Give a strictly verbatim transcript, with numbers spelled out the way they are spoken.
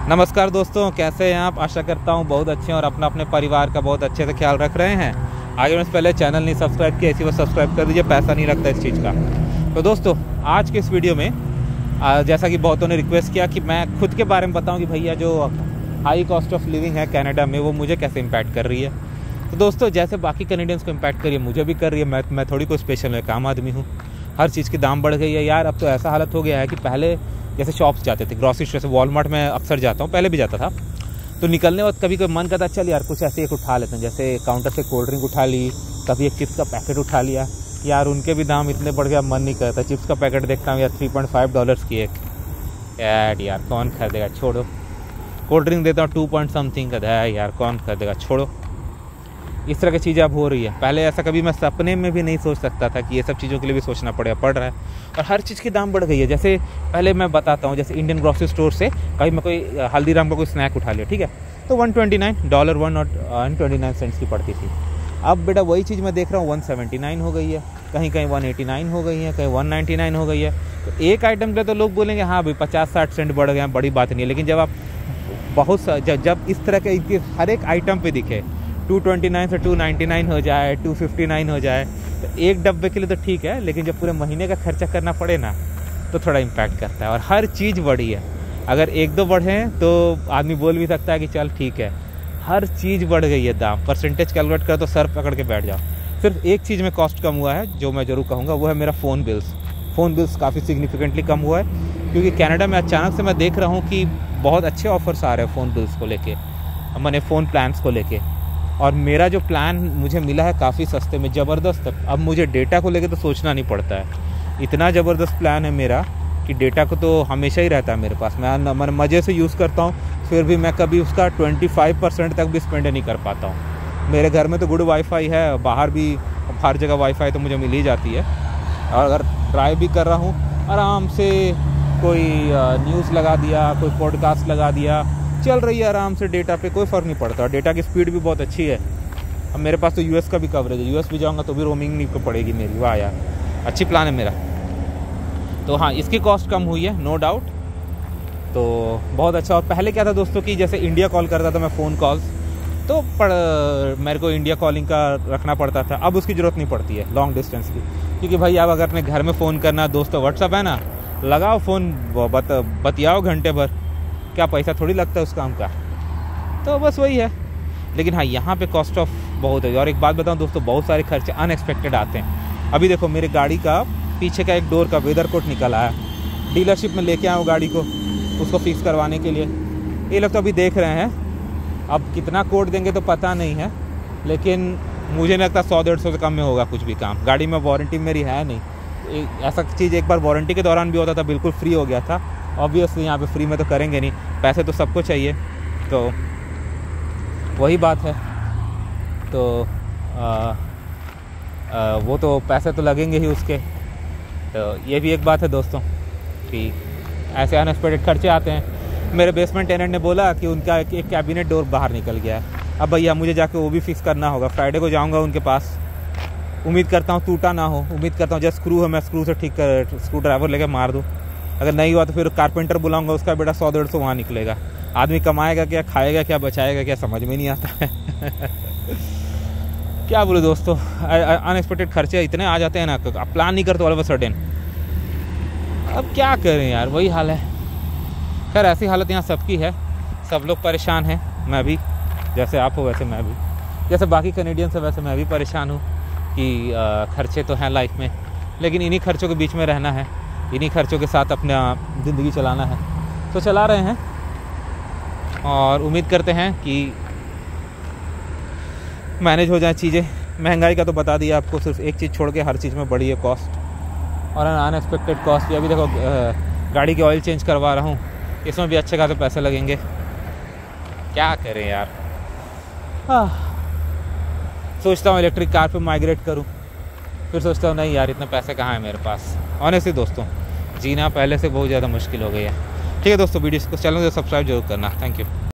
नमस्कार दोस्तों, कैसे हैं आप? आशा करता हूं बहुत अच्छे हैं और अपना अपने परिवार का बहुत अच्छे से ख्याल रख रहे हैं। आगे मैं पहले चैनल नहीं सब्सक्राइब किया, इसी वक्त सब्सक्राइब कर दीजिए, पैसा नहीं लगता इस चीज़ का। तो दोस्तों, आज के इस वीडियो में आ, जैसा कि बहुतों ने रिक्वेस्ट किया कि मैं खुद के बारे में बताऊं कि भैया जो हाई कॉस्ट ऑफ लिविंग है कनाडा में, वो मुझे कैसे इम्पैक्ट कर रही है। तो दोस्तों, जैसे बाकी कैनेडियंस को इम्पैक्ट कर रही है, मुझे भी कर रही है। मैं मैं थोड़ी कोई स्पेशल एक आम आदमी हूँ। हर चीज़ की दाम बढ़ गई है यार। अब तो ऐसा हालत हो गया है कि पहले जैसे शॉप्स जाते थे, ग्रॉसरी स्टोर से, वॉलमार्ट में अक्सर जाता हूँ, पहले भी जाता था, तो निकलने वक्त कभी कोई मन करता चल यार कुछ ऐसे एक उठा लेते हैं, जैसे काउंटर से कोल्ड ड्रिंक उठा ली, कभी एक चिप्स का पैकेट उठा लिया। यार उनके भी दाम इतने बढ़ गया, मन नहीं करता। चिप्स का पैकेट देखता हूँ यार थ्री पॉइंट फाइव डॉलर्स की एक, यार यार कौन खरीदेगा, छोड़ो। कोल्ड ड्रिंक देता हूँ टू पॉइंट समथिंग का, है यार कौन खरीदेगा, छोड़ो। इस तरह की चीज़ें अब हो रही है। पहले ऐसा कभी मैं सपने में भी नहीं सोच सकता था कि ये सब चीज़ों के लिए भी सोचना पड़ेगा, पड़ रहा है। और हर चीज़ की दाम बढ़ गई है। जैसे पहले मैं बताता हूँ, जैसे इंडियन ग्रॉसरी स्टोर से कभी मैं कोई हल्दीराम का कोई स्नैक उठा लिया, ठीक है, तो one twenty nine dollar one और ट्वेंटी नाइन सेंट्स की पड़ती थी। अब बेटा वही चीज़ मैं देख रहा हूँ वन सेवेंटी नाइन हो गई है, कहीं कहीं वन एटी नाइन हो गई है, कहीं वन नाइन्टी नाइन हो गई है। तो एक आइटम के लिए तो लोग बोलेंगे हाँ भाई पचास साठ सेंट बढ़ गए, बड़ी बात नहीं है। लेकिन जब आप बहुत जब, जब इस तरह के हर एक आइटम पे दिखे टू ट्वेंटी नाइन से टू नाइन्टी नाइन हो जाए, टू फिफ्टी नाइन हो जाए, तो एक डब्बे के लिए तो ठीक है, लेकिन जब पूरे महीने का खर्चा करना पड़े ना, तो थोड़ा इम्पैक्ट करता है। और हर चीज़ बढ़ी है। अगर एक दो बढ़े तो आदमी बोल भी सकता है कि चल ठीक है। हर चीज़ बढ़ गई है दाम। परसेंटेज कैलकुलेट कर तो सर पकड़ के बैठ जाओ। सिर्फ एक चीज़ में कॉस्ट कम हुआ है, जो मैं जरूर कहूँगा, वो है मेरा फ़ोन बिल्स। फ़ोन बिल्स काफ़ी सिग्निफिकेंटली कम हुआ है, क्योंकि कनाडा में अचानक से मैं देख रहा हूँ कि बहुत अच्छे ऑफर्स आ रहे हैं फ़ोन बिल्स को लेके, मैंने फ़ोन प्लान्स को लेके। और मेरा जो प्लान मुझे मिला है काफ़ी सस्ते में, ज़बरदस्त। अब मुझे डेटा को लेके तो सोचना नहीं पड़ता है। इतना ज़बरदस्त प्लान है मेरा कि डेटा को तो हमेशा ही रहता है मेरे पास। मैं मैं मज़े से यूज़ करता हूँ, फिर भी मैं कभी उसका ट्वेंटी फाइव परसेंट तक भी स्पेंड नहीं कर पाता हूँ। मेरे घर में तो गुड वाईफाई है, बाहर भी हर जगह वाईफाई तो मुझे मिल ही जाती है। और अगर ड्राइव भी कर रहा हूँ, आराम से कोई न्यूज़ लगा दिया, कोई पॉडकास्ट लगा दिया, चल रही है आराम से डेटा पे, कोई फ़र्क नहीं पड़ता। डेटा की स्पीड भी बहुत अच्छी है। अब मेरे पास तो यूएस का भी कवरेज है, यूएस भी जाऊंगा तो भी रोमिंग नहीं पड़ेगी मेरी। वाह यार, अच्छी प्लान है मेरा। तो हाँ, इसकी कॉस्ट कम हुई है, नो डाउट, तो बहुत अच्छा। और पहले क्या था दोस्तों कि जैसे इंडिया कॉल करता था मैं, फ़ोन कॉल्स तो पड़ मेरे को इंडिया कॉलिंग का रखना पड़ता था। अब उसकी ज़रूरत नहीं पड़ती है लॉन्ग डिस्टेंस की, क्योंकि भाई अब अगर अपने घर में फ़ोन करना, दोस्तों व्हाट्सअप है ना, लगाओ फ़ोन, बत, बतियाओ घंटे भर, क्या पैसा थोड़ी लगता है उस काम का। तो बस वही है। लेकिन हाँ, यहाँ पे कॉस्ट ऑफ बहुत है। और एक बात बताऊँ दोस्तों, बहुत सारे खर्चे अनएक्सपेक्टेड आते हैं। अभी देखो, मेरे गाड़ी का पीछे का एक डोर का वेदर कोट निकल आया, डीलरशिप में लेके आया वो गाड़ी को, उसको फिक्स करवाने के लिए। ये लोग तो अभी देख रहे हैं, अब कितना कोट देंगे तो पता नहीं है, लेकिन मुझे नहीं लगता सौ डेढ़ सौ से कम में होगा कुछ भी काम। गाड़ी में वारंटी मेरी है नहीं। ऐसा चीज़ एक बार वारंटी के दौरान भी होता था, बिल्कुल फ्री हो गया था। ऑब्वियसली यहाँ पे फ्री में तो करेंगे नहीं, पैसे तो सबको चाहिए, तो वही बात है। तो आ, आ, वो तो पैसे तो लगेंगे ही उसके। तो ये भी एक बात है दोस्तों कि ऐसे अनएक्सपेक्टेड खर्चे आते हैं। मेरे बेसमेंट टेनेंट ने बोला कि उनका एक, एक कैबिनेट डोर बाहर निकल गया है। अब भैया मुझे जाके वो भी फिक्स करना होगा। फ्राइडे को जाऊँगा उनके पास, उम्मीद करता हूँ टूटा ना हो, उम्मीद करता हूँ जस्ट स्क्रू है, मैं स्क्रू से ठीक कर, स्क्रू ड्राइवर लेके मार दूँ। अगर नहीं हुआ तो फिर कारपेंटर बुलाऊंगा, उसका बेटा सौ डेढ़ सौ वहाँ निकलेगा। आदमी कमाएगा क्या, खाएगा क्या, बचाएगा क्या, समझ में नहीं आता है। क्या बोलूं दोस्तों, अनएक्सपेक्टेड खर्चे इतने आ जाते हैं ना, अब प्लान नहीं करते ऑल ऑफ अ सडन। अब क्या करें यार, वही हाल है। खैर ऐसी हालत यहाँ सबकी है, सब लोग परेशान हैं। मैं भी, जैसे आप हो वैसे मैं भी, जैसे बाकी कैनेडियंस है वैसे मैं भी परेशान हूँ कि खर्चे तो हैं लाइफ में, लेकिन इन्हीं खर्चों के बीच में रहना है, इन्हीं खर्चों के साथ अपना ज़िंदगी चलाना है। तो चला रहे हैं और उम्मीद करते हैं कि मैनेज हो जाए चीज़ें। महंगाई का तो बता दिया आपको, सिर्फ एक चीज़ छोड़ के हर चीज़ में बढ़ी है कॉस्ट, और अनएक्सपेक्टेड कॉस्ट भी। अभी देखो, गाड़ी की ऑयल चेंज करवा रहा हूँ, इसमें भी अच्छे खासे पैसे लगेंगे। क्या करें यार। हाँ, सोचता हूँ इलेक्ट्रिक कार पे माइग्रेट करूँ, फिर सोचता हूँ नहीं यार, इतने पैसे कहाँ हैं मेरे पास। ऑनेस्टली दोस्तों, जीना पहले से बहुत ज़्यादा मुश्किल हो गई है। ठीक है दोस्तों, वीडियो को चैनल को सब्सक्राइब जरूर करना। Thank you.